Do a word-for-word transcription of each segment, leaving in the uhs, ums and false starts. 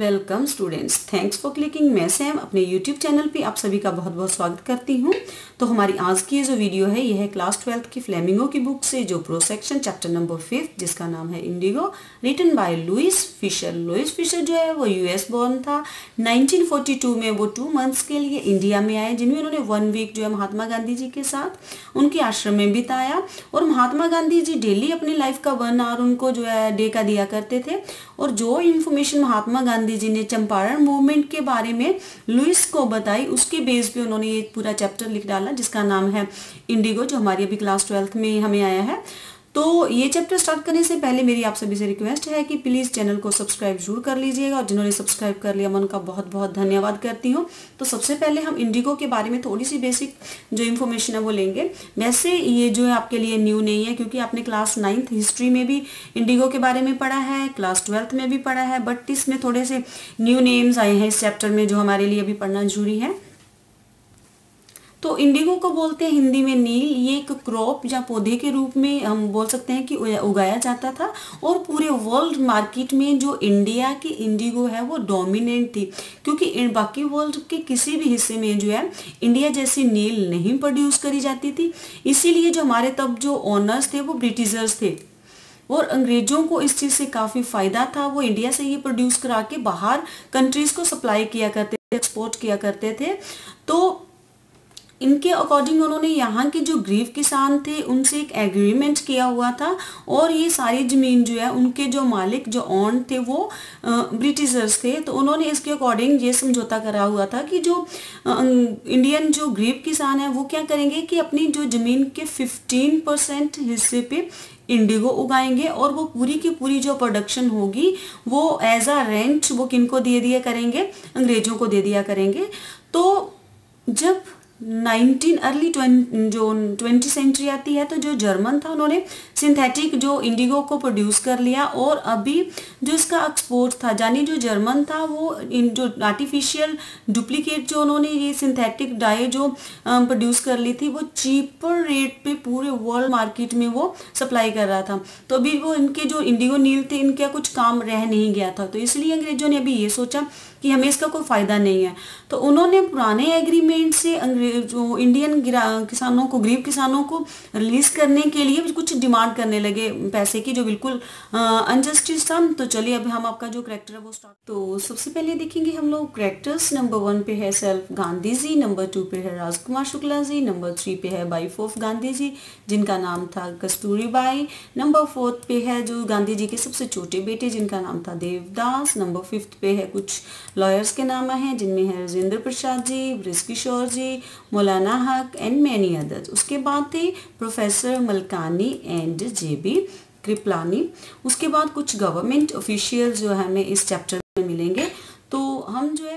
Welcome students, thanks for clicking. मैं Sam अपने YouTube channel पे आप सभी का बहुत बहुत स्वागत करती हूँ। तो हमारी आज की जो वीडियो है ये है क्लास ट्वेल्थ की फ्लेमिंगो की बुक से जो pro section chapter number fifth जिसका नाम है Indigo, written by Louis Fischer. Louis Fischer जो है वो यूएस बॉर्न था। नाइनटीन फोर्टी टू में वो टू मंथ्स के लिए इंडिया में आए, जिनमें उन्होंने वन वीक जो है महात्मा गांधी जी के साथ उनके आश्रम में बिताया। और महात्मा गांधी जी डेली अपनी लाइफ का वन आवर उनको जो है डे का दिया करते थे। और जो इन्फॉर्मेशन महात्मा गांधी जी ने चंपारण मूवमेंट के बारे में लुइस को बताई, उसके बेस पे उन्होंने ये पूरा चैप्टर लिख डाला जिसका नाम है इंडिगो, जो हमारी अभी क्लास ट्वेल्थ में हमें आया है। तो ये चैप्टर स्टार्ट करने से पहले मेरी आप सभी से रिक्वेस्ट है कि प्लीज़ चैनल को सब्सक्राइब जरूर कर लीजिएगा, और जिन्होंने सब्सक्राइब कर लिया मैं उनका बहुत बहुत धन्यवाद करती हूँ। तो सबसे पहले हम इंडिगो के बारे में थोड़ी सी बेसिक जो इन्फॉर्मेशन है वो लेंगे। वैसे ये जो है आपके लिए न्यू नहीं है, क्योंकि आपने क्लास नाइन्थ हिस्ट्री में भी इंडिगो के बारे में पढ़ा है, क्लास ट्वेल्थ में भी पढ़ा है, बट इसमें थोड़े से न्यू नेम्स आए हैं इस चैप्टर में जो हमारे लिए अभी पढ़ना जरूरी है। तो इंडिगो को बोलते हैं हिंदी में नील। ये एक क्रॉप या पौधे के रूप में हम बोल सकते हैं कि उगाया जाता था, और पूरे वर्ल्ड मार्केट में जो इंडिया की इंडिगो है वो डोमिनेंट थी, क्योंकि बाकी वर्ल्ड के किसी भी हिस्से में जो है इंडिया जैसी नील नहीं प्रोड्यूस करी जाती थी। इसीलिए जो हमारे तब जो ओनर्स थे वो ब्रिटिशर्स थे, और अंग्रेजों को इस चीज़ से काफ़ी फ़ायदा था। वो इंडिया से ये प्रोड्यूस करा के बाहर कंट्रीज को सप्लाई किया करते थे, एक्सपोर्ट किया करते थे। तो इनके अकॉर्डिंग उन्होंने यहाँ के जो गरीब किसान थे उनसे एक एग्रीमेंट किया हुआ था, और ये सारी ज़मीन जो है उनके जो मालिक जो ओन थे वो ब्रिटिशर्स थे। तो उन्होंने इसके अकॉर्डिंग ये समझौता करा हुआ था कि जो इंडियन जो गरीब किसान है वो क्या करेंगे कि अपनी जो ज़मीन के फिफ्टीन परसेंट हिस्से पे इंडिगो उगाएंगे, और वो पूरी की पूरी जो प्रोडक्शन होगी वो एज अ रेंट वो किनको दे दिया करेंगे, अंग्रेजों को दे दिया करेंगे। तो जब नाइनटीन अर्ली जो ट्वेंटी सेंचुरी आती है तो जो जर्मन था उन्होंने सिंथेटिक जो इंडिगो को प्रोड्यूस कर लिया, और अभी जो इसका एक्सपोर्ट था, यानी जो जर्मन था वो इन जो आर्टिफिशियल डुप्लीकेट जो उन्होंने ये सिंथेटिक डाई जो प्रोड्यूस कर ली थी वो चीपर रेट पे पूरे वर्ल्ड मार्केट में वो सप्लाई कर रहा था। तो अभी वो इनके जो इंडिगो नील थे इनका कुछ काम रह नहीं गया था। तो इसलिए अंग्रेजों ने अभी ये सोचा कि हमें इसका कोई फ़ायदा नहीं है, तो उन्होंने पुराने एग्रीमेंट से अंग्रेज जो इंडियन किसानों को, गरीब किसानों को रिलीज करने के लिए कुछ डिमांड करने लगे पैसे की, जो बिल्कुल अनजस्टिस था। तो चलिए अभी हम आपका जो करेक्टर है वो स्टार्ट। तो सबसे पहले देखेंगे हम लोग करेक्टर्स। नंबर वन पे है self Gandhi ji, number two पे है राजकुमार शुक्ला जी, नंबर थ्री पे है वाइफ ऑफ गांधी जी जिनका नाम था कस्तूरी बाई, नंबर फोर्थ पे है जो गांधी जी के सबसे छोटे बेटे जिनका नाम था देवदास, नंबर फिफ्थ पे है कुछ लॉयर्स के नाम हैं जिनमें है राजेंद्र प्रसाद जी, बृजकिशोर जी, मौलाना हक एंड मैनी अदर्स। उसके बाद थे professor Malkani and J B Kripalani. उसके बाद कुछ गवर्नमेंट ऑफिशियल जो हमें इस चैप्टर में मिलेंगे। तो हम जो है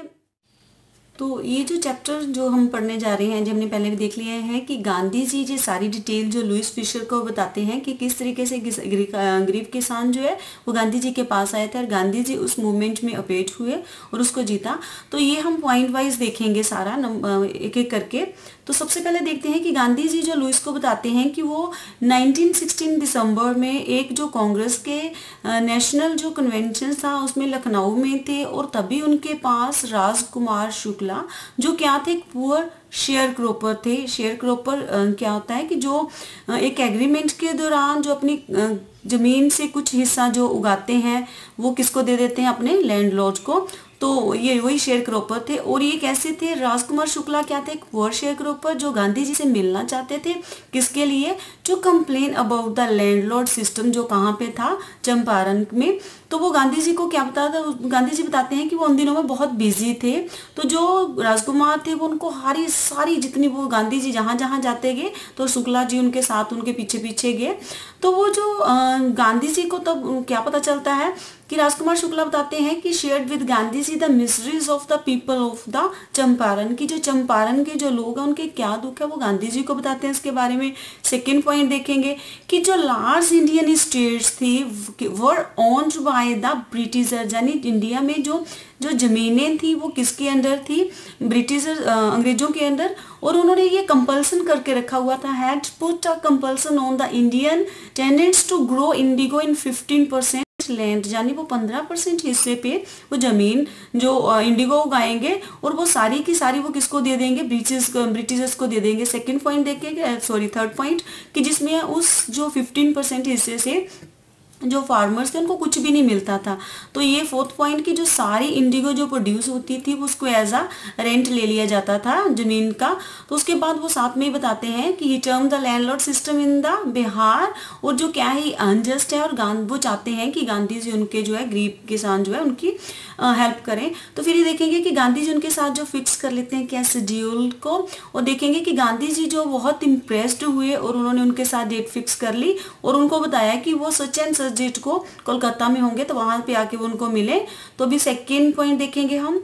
तो ये जो चैप्टर जो हम पढ़ने जा रहे हैं, जो हमने पहले भी देख लिया है कि गांधी जी ये सारी डिटेल जो लुइस फिशर को बताते हैं कि किस तरीके से गरीब किसान जो है वो गांधी जी के पास आए थे, और गांधी जी उस मूवमेंट में अपेट हुए और उसको जीता। तो ये हम पॉइंट वाइज देखेंगे सारा एक एक करके। तो सबसे पहले देखते हैं कि गांधी जी जो लुइस को बताते हैं कि वो नाइनटीन सिक्सटीन दिसंबर में एक जो कांग्रेस के नेशनल जो कन्वेंशन था उसमें लखनऊ में थे, और तभी उनके पास राजकुमार शुक्ला जो क्या थे, एक पुअर शेयर क्रॉपर थे। शेयर क्रॉपर क्या होता है कि जो एक एग्रीमेंट के दौरान जो अपनी ज़मीन से कुछ हिस्सा जो उगाते हैं वो किसको दे देते हैं, अपने लैंडलॉर्ड को। तो ये वही शेयर क्रॉपर थे। और ये कैसे थे, राजकुमार शुक्ला क्या थे, एक पुअर शेयर क्रॉपर जो गांधी जी से मिलना चाहते थे। किसके लिए, जो complain about the landlord system जो कहाँ पे था, चंपारण में। तो वो गांधी जी को क्या बताता, गांधी जी बताते हैं कि वो उन दिनों में बहुत बिजी थे। तो जो राजकुमार थे वो उनको हरी सारी जितनी वो गांधी जी जहाँ जहाँ जाते गए तो शुक्ला जी उनके साथ उनके पीछे पीछे गए। तो वो जो गांधी जी को तब क्या पता चलता है कि राजकुमार शुक्ला बताते हैं कि shared with Gandhi ji the mysteries of the people of the Champaran, की जो चंपारण के जो लोग हैं उनके क्या दुख है वो गांधी जी को बताते हैं। इसके बारे में सेकेंड पॉइंट देखेंगे कि जो लार्ज इंडियन स्टेट्स थी were owned by the Britisher, यानी इंडिया में जो जो जमीनें थी वो किसके अंडर थी, ब्रिटिशर अंग्रेजों के अंदर। और उन्होंने ये कंपल्सन करके रखा हुआ था, had put a compulsion on the Indian tenants to grow indigo in fifteen percent percent land, यानी वो पंद्रह परसेंट हिस्से पे वो जमीन जो इंडिगो उगाएंगे और वो सारी की सारी वो किसको दे देंगे, ब्रिटिश ब्रिटिशर्स को दे देंगे। सेकंड पॉइंट देखेंगे, सॉरी थर्ड पॉइंट, कि जिसमें उस जो फिफ्टीन परसेंट हिस्से से जो फार्मर्स थे उनको कुछ भी नहीं मिलता था। तो ये फोर्थ पॉइंट की जो सारी इंडिगो जो प्रोड्यूस होती थी उसको एज आ रेंट ले लिया जाता था जमीन का। तो उसके बाद वो साथ में ही बताते हैं कि he term the landlord system in the Bihar, और जो क्या है अनजस्ट है, और गांधी वो चाहते हैं कि गांधी जी उनके जो है गरीब किसान जो है उनकी हेल्प करें। तो फिर ये देखेंगे कि गांधी जी उनके साथ जो फिक्स कर लेते हैं क्या शेड्यूल को, और देखेंगे कि गांधी जी जो बहुत इम्प्रेस्ड हुए और उन्होंने उनके साथ डेट फिक्स कर ली और उनको बताया कि वो सच एंड सच डेट को कोलकाता में होंगे, तो वहां पे आके वो उनको मिले। तो अभी सेकेंड पॉइंट देखेंगे हम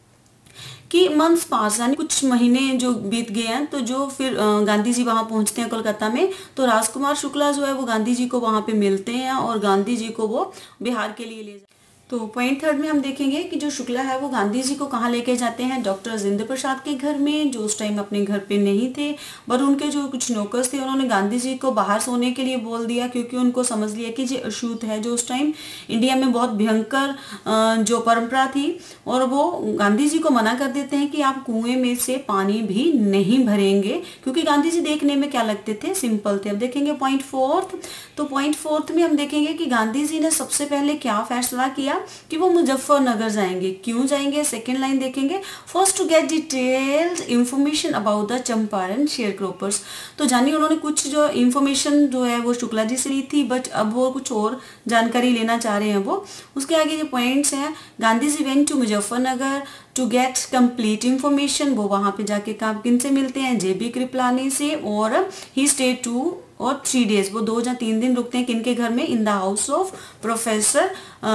कि मंथ्स पास, यानी कुछ महीने जो बीत गए हैं, तो जो फिर गांधी जी वहां पहुंचते हैं कोलकाता में, तो राजकुमार शुक्ला जो है वो गांधी जी को वहां पे मिलते हैं और गांधी जी को वो बिहार के लिए ले जाते। तो पॉइंट थर्ड में हम देखेंगे कि जो शुक्ला है वो गांधी जी को कहाँ लेके जाते हैं, डॉक्टर राजेंद्र प्रसाद के घर में, जो उस टाइम अपने घर पे नहीं थे, पर उनके जो कुछ नौकर्स थे उन्होंने गांधी जी को बाहर सोने के लिए बोल दिया, क्योंकि उनको समझ लिया कि ये अछूत है जो उस टाइम इंडिया में बहुत भयंकर जो परंपरा थी, और वो गांधी जी को मना कर देते हैं कि आप कुएं में से पानी भी नहीं भरेंगे, क्योंकि गांधी जी देखने में क्या लगते थे, सिंपल थे। अब देखेंगे पॉइंट फोर्थ। तो पॉइंट फोर्थ में हम देखेंगे कि गांधी जी ने सबसे पहले क्या फैसला किया कि वो मुजफ्फरनगर जाएंगे। क्यों जाएंगे, सेकेंड लाइन देखेंगे, first to get detailed information about the Champaran share croppers. तो जानिए उन्होंने कुछ जो इंफॉर्मेशन जो है वो शुक्ला जी से ली थी, बट अब वो कुछ और जानकारी लेना चाह रहे हैं वो। उसके आगे जो पॉइंट्स हैं, Gandhi ji went to Muzaffarnagar to get complete information, वो वहां पे जाके काम किन से मिलते हैं, जेबी कृपलानी से, और ही स्टे टू और थ्री डेज, वो दो या तीन दिन रुकते हैं किनके घर में, in the house of professor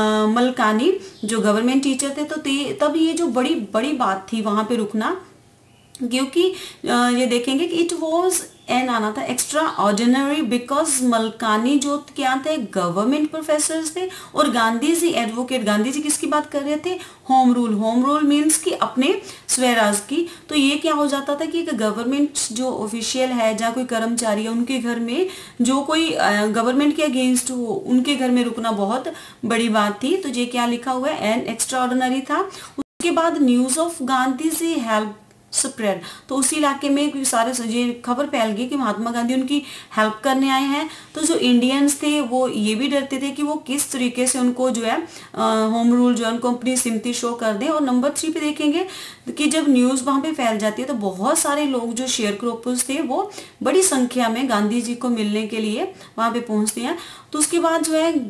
Malkani, जो गवर्नमेंट टीचर थे। तो तब ये जो बड़ी बड़ी बात थी वहां पे रुकना, क्योंकि ये देखेंगे कि इट वॉज एन आना था एक्स्ट्रा ऑर्डिनरी, बिकॉज मलकानी जो क्या थे, गवर्नमेंट प्रोफेसर थे, और गांधी जी एडवोकेट। गांधी जी किसकी बात कर रहे थे, home rule. Home rule means कि अपने स्वराज की। तो ये क्या हो जाता था कि गवर्नमेंट जो ऑफिशियल है या कोई कर्मचारी है उनके घर में जो कोई गवर्नमेंट के अगेंस्ट हो, उनके घर में रुकना बहुत बड़ी बात थी। तो ये क्या लिखा हुआ है, एन एक्स्ट्रा ऑर्डिनरी था। उसके बाद news of Gandhi ji help spread, तो उसी इलाके में सारे ये खबर फैल गई कि महात्मा गांधी उनकी हेल्प करने आए हैं। तो जो इंडियंस थे वो ये भी डरते थे कि वो किस तरीके से उनको जो है होम रूल जो है उनको अपनी सिम्पथी शो कर दें। और नंबर थ्री पे देखेंगे कि जब न्यूज़ वहाँ पे फैल जाती है तो बहुत सारे लोग जो शेयर क्रॉपर्स थे वो बड़ी संख्या में गांधी जी को मिलने के लिए वहाँ पे पहुँचते हैं। तो उसके बाद जो है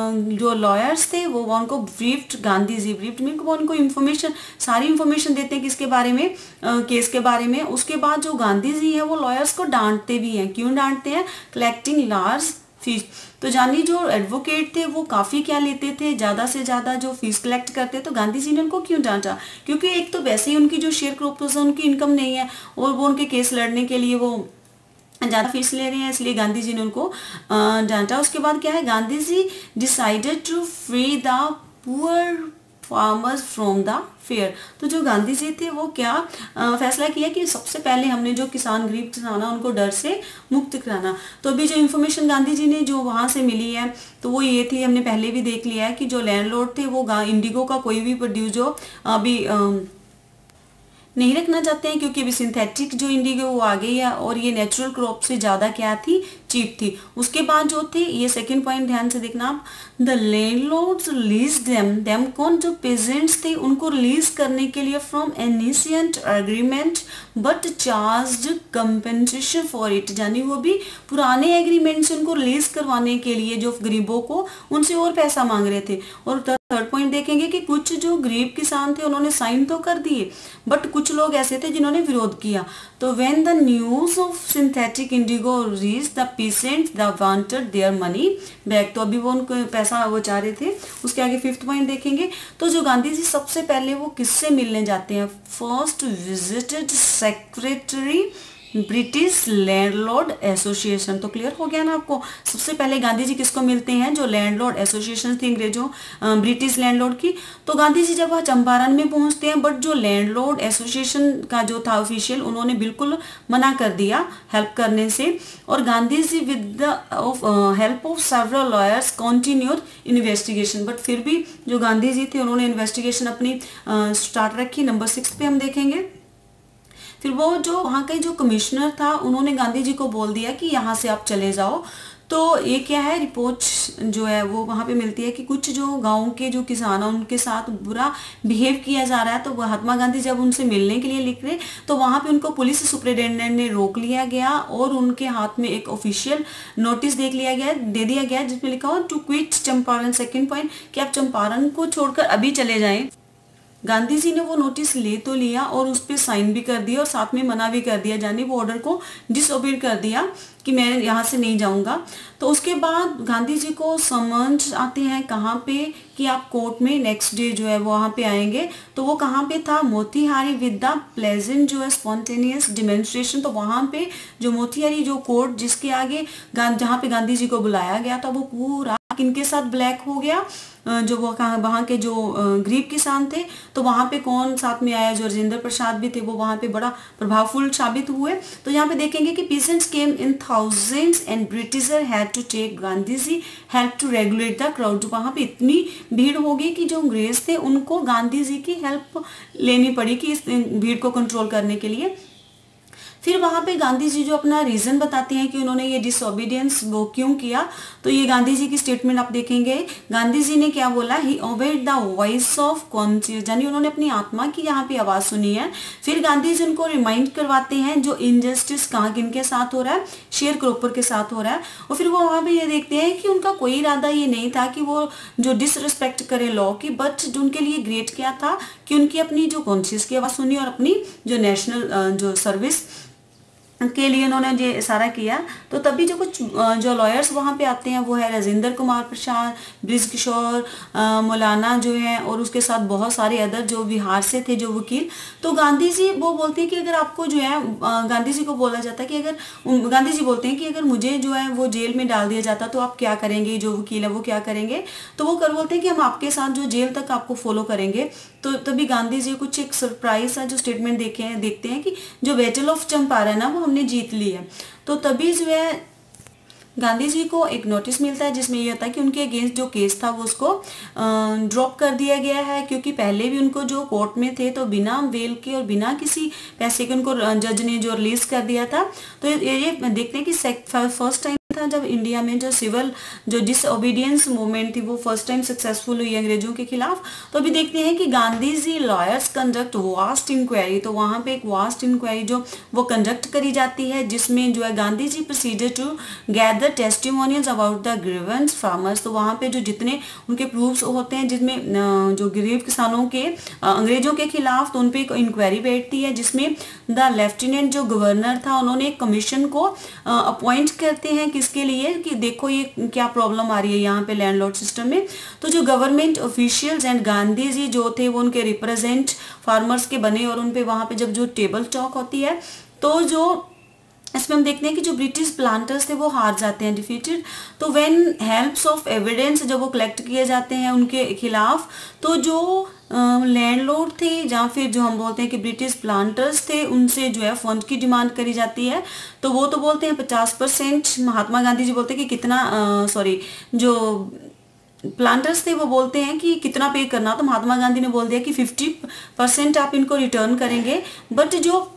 जो लॉयर्स थे वो उनको briefed Gandhi ji, briefed mean वो उनको इन्फॉर्मेशन सारी इन्फॉर्मेशन देते हैं किसके बारे में, केस के बारे में। उसके बाद जो गांधी जी हैं वो लॉयर्स को डांटते भी हैं। क्यों डांटते हैं, कलेक्टिंग लार्ज फीस। तो जानी जो एडवोकेट थे वो काफ़ी क्या लेते थे, ज़्यादा से ज़्यादा जो फीस कलेक्ट करते। तो गांधी जी ने उनको क्यों डांटा, क्योंकि एक तो वैसे ही उनकी जो शेयर क्रॉपर्स है उनकी इनकम नहीं है और वो उनके केस लड़ने के लिए वो ज़्यादा फीस ले रहे हैं, इसलिए गांधी जी ने उनको डांटा। उसके बाद क्या है, Gandhi ji decided to free the poor farmers from the fear. तो जो गांधी जी थे वो क्या आ, फैसला किया कि सबसे पहले हमने जो किसान गरीब किसान उनको डर से मुक्त कराना। तो अभी जो इन्फॉर्मेशन गांधी जी ने जो वहाँ से मिली है तो वो ये थी, हमने पहले भी देख लिया है कि जो लैंडलॉर्ड थे वो इंडिगो का कोई भी प्रोड्यूस जो अभी आ, नहीं रखना चाहते हैं, क्योंकि अभी सिंथेटिक जो इंडिगो वो आ गई है और ये नेचुरल क्रॉप से ज़्यादा क्या थी, चीप थी। उसके बाद जो थे, ये सेकंड पॉइंट ध्यान से देखना आप, the landlords release them them कौन, जो पेजेंट्स थे उनको रिलीज करने के लिए from ancient agreement but charged compensation for it, यानी वो भी पुराने एग्रीमेंट से उनको रिलीज करवाने के लिए जो गरीबों को उनसे और पैसा मांग रहे थे। और थर्ड पॉइंट देखेंगे कि कुछ जो गरीब किसान थे उन्होंने साइन तो कर दिए बट कुछ लोग ऐसे थे जिन्होंने विरोध किया। तो when the news of synthetic indigo reach the peasants the wanted their money back, तो अभी वो उनको पैसा वो चाह रहे थे। उसके आगे फिफ्थ पॉइंट देखेंगे तो जो गांधी जी सबसे पहले वो किससे मिलने जाते हैं, first visited secretary British landlord association. तो क्लियर हो गया ना आपको। सबसे पहले गांधी जी किसको मिलते हैं, जो लैंडलॉर्ड एसोसिएशन थी अंग्रेजों ब्रिटिश लैंडलॉर्ड की। तो गांधी जी जब वह चंपारण में पहुंचते हैं, बट जो लैंडलॉर्ड एसोसिएशन का जो था ऑफिशियल, उन्होंने बिल्कुल मना कर दिया हेल्प करने से। और Gandhi ji with the help of several lawyers continued investigation. But फिर भी जो गांधी जी थे उन्होंने इन्वेस्टिगेशन अपनी स्टार्ट uh, रखी। नंबर सिक्स पे हम देखेंगे, फिर वो जो वहाँ का जो कमिश्नर था उन्होंने गांधी जी को बोल दिया कि यहाँ से आप चले जाओ। तो ये क्या है, रिपोर्ट जो है वो वहाँ पे मिलती है कि कुछ जो गांव के जो किसान हैं उनके साथ बुरा बिहेव किया जा रहा है। तो महात्मा गांधी जब उनसे मिलने के लिए लिख रहे, तो वहाँ पे उनको पुलिस सुपरिटेंडेंट ने रोक लिया गया और उनके हाथ में एक ऑफिशियल नोटिस देख लिया गया दे दिया गया जिसमें लिखा हो to quit Champaran. Second point कि आप चंपारण को छोड़कर अभी चले जाएं। गांधी जी ने वो नोटिस ले तो लिया और उस पर साइन भी कर दिया और साथ में मना भी कर दिया, यानी वो ऑर्डर को डिसओबे कर दिया कि मैं यहाँ से नहीं जाऊँगा। तो उसके बाद गांधी जी को समझ आते हैं कहाँ पे कि आप कोर्ट में नेक्स्ट डे जो है वो वहाँ पे आएंगे। तो वो कहाँ पे था, मोतीहारी विद द प्लेजेंट जो है स्पॉन्टेनियस डेमोन्स्ट्रेशन। तो वहाँ पे जो मोतीहारी जो कोर्ट जिसके आगे जहाँ पे गांधी जी को बुलाया गया था वो पूरा किनके साथ ब्लैक हो गया, जो वो वहाँ के जो गरीब किसान थे। तो वहाँ पे कौन साथ में आया, जो राजेंद्र प्रसाद भी थे, वो वहाँ पे बड़ा प्रभावफुल साबित हुए। तो यहाँ पे देखेंगे कि peasants came in thousands and britisher had to take Gandhi ji help to regulate the crowd. वहाँ पे इतनी भीड़ हो गई कि जो अंग्रेज थे उनको गांधी जी की हेल्प लेनी पड़ी कि इस भीड़ को कंट्रोल करने के लिए। फिर वहाँ पे गांधी जी जो अपना रीज़न बताते हैं कि उन्होंने ये डिसओबीडियंस वो क्यों किया। तो ये गांधी जी की स्टेटमेंट आप देखेंगे, गांधी जी ने क्या बोला, he obeyed the voice of conscious, यानी उन्होंने अपनी आत्मा की यहाँ पे आवाज़ सुनी है। फिर गांधी जी उनको रिमाइंड करवाते हैं जो इनजस्टिस कहाँ किनके साथ हो रहा है, शेयर क्रॉपर के साथ हो रहा है। और फिर वो वहाँ पे ये देखते हैं कि उनका कोई इरादा ये नहीं था कि वो जो डिसरिस्पेक्ट करे लॉ की, बट उनके लिए ग्रेट क्या था कि उनकी अपनी जो कॉन्शियस की आवाज़ सुनी और अपनी जो नेशनल जो सर्विस के लिए उन्होंने ये सारा किया। तो तभी जो कुछ जो लॉयर्स वहाँ पे आते हैं वो है राजेंद्र कुमार प्रसाद, ब्रिज किशोर, मौलाना जो है, और उसके साथ बहुत सारे अदर जो बिहार से थे जो वकील। तो गांधी जी वो बोलते हैं कि अगर आपको जो है, गांधी जी को बोला जाता है कि अगर गांधी जी बोलते हैं कि अगर मुझे जो है वो जेल में डाल दिया जाता तो आप क्या करेंगे, जो वकील है वो क्या करेंगे। तो वो कर बोलते हैं कि हम आपके साथ जो जेल तक आपको फॉलो करेंगे। तो तभी गांधी जी कुछ एक सरप्राइज है जो स्टेटमेंट देखे हैं देखते हैं कि जो बैटल ऑफ चंपारण है वो हमने जीत ली है। तो तभी जो है गांधी जी को एक नोटिस मिलता है जिसमें ये होता है कि उनके अगेंस्ट जो केस था वो उसको ड्रॉप कर दिया गया है, क्योंकि पहले भी उनको जो कोर्ट में थे तो बिना बेल के और बिना किसी पैसे के उनको जज ने जो रिलीज कर दिया था। तो ये, ये देखते हैं कि फर्स्ट टाइम था जब इंडिया में जो सिविल जो डिसओबीडियंस मूवमेंट थी वो फर्स्ट टाइम सक्सेसफुल हुई अंग्रेजों के खिलाफ। तो अभी देखते हैं कि Gandhi ji lawyers conduct vast inquiry. तो वहाँ पे एक वास्ट इंक्वायरी जो वो कंडक्ट करी जाती है जिसमें जो है Gandhi ji procedure to gather testimonials about the grievance farmers. तो वहाँ पे जो जितने उनके प्रूफ्स होते हैं जिसमें जो गरीब किसानों के अंग्रेजों के खिलाफ, तो उन पर एक इंक्वायरी बैठती है जिसमें द लेफ्टिनेंट जो गवर्नर था उन्होंने एक कमीशन को अपॉइंट करते हैं किसके लिए, कि देखो ये क्या प्रॉब्लम आ रही है यहाँ पे लैंडलॉर्ड सिस्टम में। तो जो government officials and Gandhi ji जो थे वो उनके रिप्रेजेंट फार्मर्स के बने, और उन पे वहाँ पे जब जो टेबल टॉक होती है तो जो इसमें हम देखते हैं कि जो ब्रिटिश प्लांटर्स थे वो हार जाते हैं, डिफीटेड। तो व्हेन हेल्प्स ऑफ एविडेंस जब वो कलेक्ट किए जाते हैं उनके खिलाफ, तो जो लैंडलॉर्ड थे या फिर जो हम बोलते हैं कि ब्रिटिश प्लांटर्स थे उनसे जो है फंड की डिमांड करी जाती है। तो वो तो बोलते हैं पचास परसेंट, महात्मा गांधी जी बोलते हैं कि कितना, सॉरी जो प्लांटर्स थे वो बोलते हैं कि कितना पे करना। तो महात्मा गांधी ने बोल दिया कि फिफ्टी परसेंट आप इनको रिटर्न करेंगे, बट जो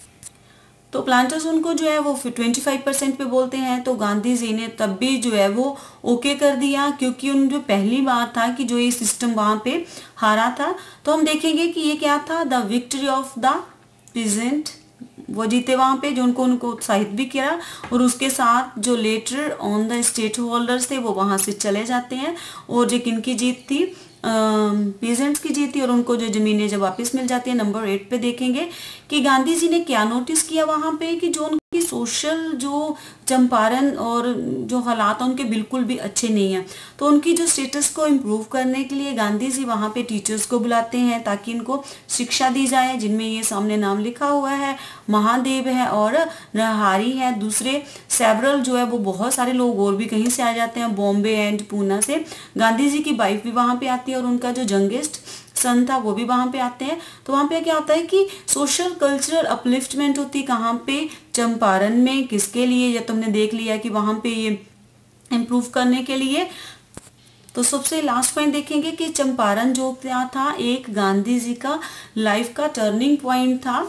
तो प्लांटर्स उनको जो है वो ट्वेंटी फाइव परसेंट पे बोलते हैं। तो गांधी जी ने तब भी जो है वो ओके कर दिया, क्योंकि उन जो पहली बार था कि जो ये सिस्टम वहाँ पे हारा था। तो हम देखेंगे कि ये क्या था, the victory of the peasant, वो जीते वहाँ पे, जो उनको उनको उत्साहित भी किया। और उसके साथ जो letter on the state holders थे वो वहाँ से चले जाते हैं, और जो किनकी जीत थी, पीजेंट्स की जीत थी, और उनको जो जमीनें जब वापस मिल जाती है। नंबर एट पे देखेंगे कि गांधी जी ने क्या नोटिस किया वहाँ पे कि जो कि सोशल जो चंपारण और जो हालात हैं उनके बिल्कुल भी अच्छे नहीं हैं। तो उनकी जो स्टेटस को इम्प्रूव करने के लिए गांधी जी वहाँ पे टीचर्स को बुलाते हैं ताकि इनको शिक्षा दी जाए, जिनमें ये सामने नाम लिखा हुआ है, महादेव है और नरहरि है। दूसरे सेवरल जो है वो बहुत सारे लोग और भी कहीं से आ जाते हैं, बॉम्बे एंड पूना से। गांधी जी की वाइफ भी वहाँ पे आती है और उनका जो यंगेस्ट सन था वो भी वहाँ पे आते हैं। तो वहाँ पे क्या होता है कि सोशल कल्चरल अपलिफ्टमेंट होती है कहाँ पे, चंपारण में। किसके लिए, ये तुमने देख लिया कि वहाँ पे ये इम्प्रूव करने के लिए। तो सबसे लास्ट पॉइंट देखेंगे कि चंपारण जो क्या था, एक गांधी जी का लाइफ का टर्निंग पॉइंट था।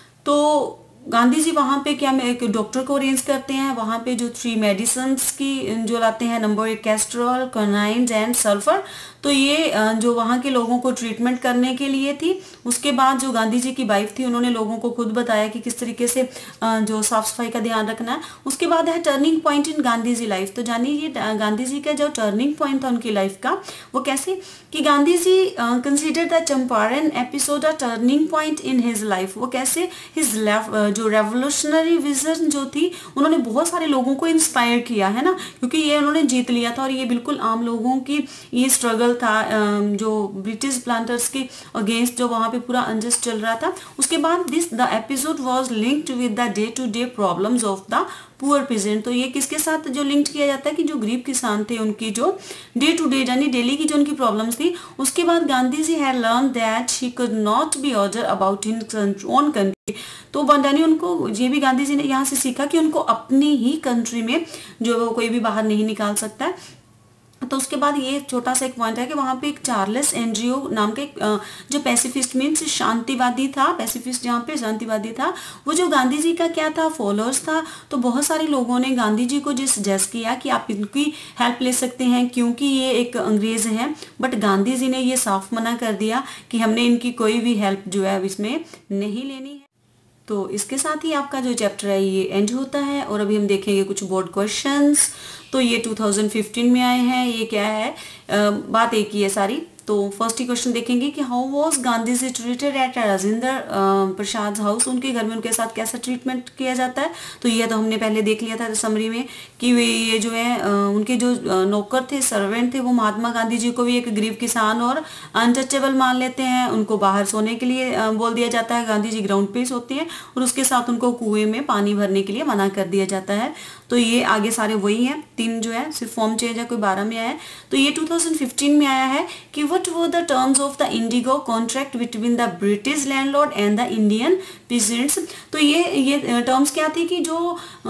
तो गांधी जी वहाँ पे क्या एक डॉक्टर को अरेंज करते हैं, वहाँ पे जो थ्री मेडिसिन की जो लाते हैं, नंबर एक कैस्ट्रॉल, क्विनाइन एंड सल्फर। तो ये जो वहाँ के लोगों को ट्रीटमेंट करने के लिए थी। उसके बाद जो गांधी जी की वाइफ थी उन्होंने लोगों को खुद बताया कि किस तरीके से जो साफ सफाई का ध्यान रखना है। उसके बाद है turning point in Gandhi ji life. तो जानिए ये गांधी जी का जो टर्निंग पॉइंट था उनकी लाइफ का, वो कैसे कि Gandhi ji consider the Champaran episode a turning point in his life. वो कैसे, हिज जो रेवोल्यूशनरी विजन जो थी, उन्होंने बहुत सारे लोगों को इंस्पायर किया है ना, क्योंकि ये उन्होंने जीत लिया था और ये बिल्कुल आम लोगों की ये स्ट्रगल था जो ब्रिटिश प्लांटर्स के अगेंस्ट, जो वहाँ पे पूरा अनजस्ट चल रहा था। उसके बाद this the episode was linked with the day to day problems of the poor peasant. तो ये किसके साथ जो लिंक किया जाता है कि जो गरीब किसान थे उनकी जो डे टू डे यानी डेली की जो उनकी प्रॉब्लम्स थी। उसके बाद Gandhi ji had learn that he could not be order about in own country. तो यानी उनको ये भी गांधी जी ने यहाँ से सीखा कि उनको अपनी ही कंट्री में जो वो कोई भी बाहर नहीं निकाल सकता है। तो उसके बाद ये छोटा सा एक पॉइंट है कि वहाँ पे एक चार्ल्स एंड्रयू नाम के जो पैसिफिस्ट मीन्स शांतिवादी था, पैसिफिस्ट यहाँ पे शांतिवादी था, वो जो गांधी जी का क्या था, फॉलोअर्स था। तो बहुत सारे लोगों ने गांधी जी को जो सजेस्ट किया कि आप इनकी हेल्प ले सकते हैं क्योंकि ये एक अंग्रेज हैं। बट गांधी जी ने ये साफ मना कर दिया कि हमने इनकी कोई भी हेल्प जो है इसमें नहीं लेनी है। तो इसके साथ ही आपका जो चैप्टर है ये एंड होता है और अभी हम देखेंगे कुछ बोर्ड क्वेश्चंस। तो ये टू थाउजेंड फिफ्टीन में आए हैं। ये क्या है, आ, बात एक ही है सारी। तो फर्स्ट ही क्वेश्चन देखेंगे कि how was Gandhi ji treated at Rajendra Prasad house. उनके घर में उनके साथ कैसा ट्रीटमेंट किया जाता है। तो ये तो हमने पहले देख लिया था समरी में कि वे ये जो है आ, उनके जो नौकर थे, सर्वेंट थे, वो महात्मा गांधी जी को भी एक गरीब किसान और अनटचेबल मान लेते हैं। उनको बाहर सोने के लिए आ, बोल दिया जाता है, गांधी जी ग्राउंड पे सोते हैं और उसके साथ उनको कुएं में पानी भरने के लिए मना कर दिया जाता है। तो ये आगे सारे वही हैं, तीन जो है सिर्फ फॉर्म चेंज है, कोई बारह में आया है। तो ये टू थाउजेंड फिफ्टीन में आया है कि what were the terms of the indigo contract between the British landlord and the Indian peasants. तो ये ये टर्म्स क्या थी कि जो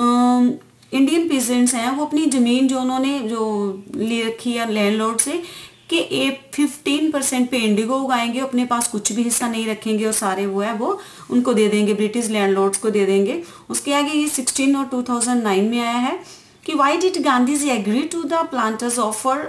इंडियन पीजेंट्स हैं वो अपनी जमीन जो उन्होंने जो ले रखी है लैंडलॉर्ड से कि ए फिफ्टीन परसेंट पे इंडिगो उगाएंगे, अपने पास कुछ भी हिस्सा नहीं रखेंगे और सारे वो है वो उनको दे देंगे, ब्रिटिश लैंडलॉर्ड्स को दे देंगे। उसके आगे ये सिक्सटीन और टू थाउजेंड नाइन में आया है कि why did Gandhi ji agree to the planters offer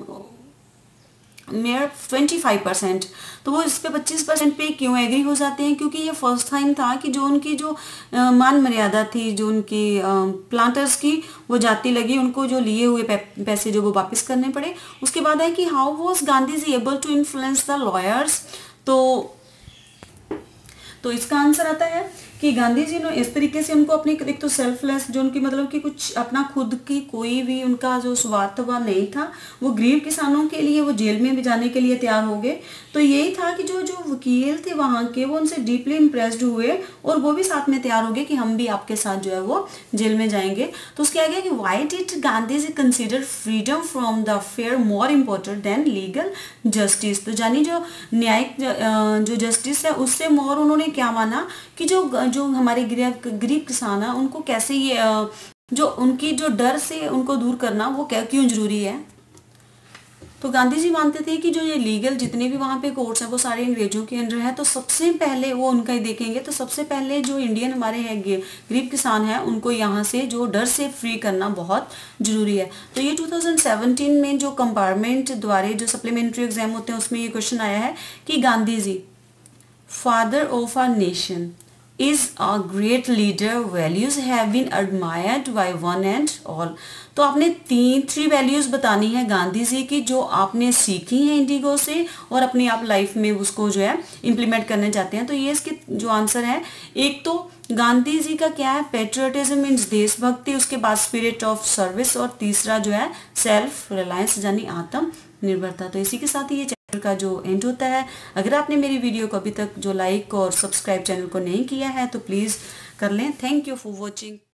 mere twenty five percent. तो वो इस पे पच्चीस परसेंट पे क्यों एग्री हो जाते हैं, क्योंकि ये फर्स्ट टाइम था कि जो उनकी जो आ, मान मर्यादा थी जो उनकी प्लांटर्स की वो जाती लगी, उनको जो लिए हुए पैसे जो वो वापस करने पड़े। उसके बाद है कि how was Gandhi ji able to influence the lawyers. तो तो इसका आंसर आता है कि गांधी जी ने इस तरीके से उनको अपनी एक तो सेल्फलेस जो उनकी मतलब कि कुछ अपना खुद की कोई भी उनका जो स्वार्थ वह नहीं था, वो गरीब किसानों के लिए वो जेल में भी जाने के लिए तैयार हो गए। तो यही था कि जो जो वकील थे वहाँ के वो उनसे डीपली इम्प्रेस्ड हुए और वो भी साथ में तैयार हो गए कि हम भी आपके साथ जो है वो जेल में जाएंगे। तो उसके आगे कि why did Gandhi ji consider freedom from the fear more important than legal justice. तो जानी जो न्यायिक जो जस्टिस है उससे मोर उन्होंने क्या माना कि जो जो हमारे गरीब गरीब किसान है उनको कैसे ये जो उनकी जो डर से उनको दूर करना वो क्या क्यों जरूरी है। तो गांधी जी मानते थे कि जो ये लीगल जितने भी वहाँ पे कोर्ट्स हैं वो सारे अंग्रेजों के अंडर है। तो सबसे पहले वो उनका ही देखेंगे, तो सबसे पहले जो इंडियन हमारे हैं गरीब किसान हैं उनको यहाँ से जो डर से फ्री करना बहुत जरूरी है। तो ये टू थाउजेंड सेवनटीन में जो कंपार्टमेंट द्वारा जो सप्लीमेंट्री एग्जाम होते हैं उसमें ये क्वेश्चन आया है कि Gandhi ji father of our nation is a great leader, values have been admired by one and all। तो आपने तीन थ्री वैल्यूज बतानी है गांधी जी की जो आपने सीखी हैं इंडिगो से और अपनी आप लाइफ में उसको जो है इम्प्लीमेंट करने चाहते हैं। तो ये इसके जो आंसर है, एक तो गांधी जी का क्या है, पेट्रियटिज्म मीन्स देशभक्ति, उसके बाद स्पिरिट ऑफ सर्विस, और तीसरा जो है सेल्फ रिलायंस यानी आत्मनिर्भरता। तो इसी के साथ ही ये चैप्टर का जो एंड होता है। अगर आपने मेरी वीडियो को अभी तक जो लाइक और सब्सक्राइब चैनल को नहीं किया है तो प्लीज़ कर लें। Thank you for watching.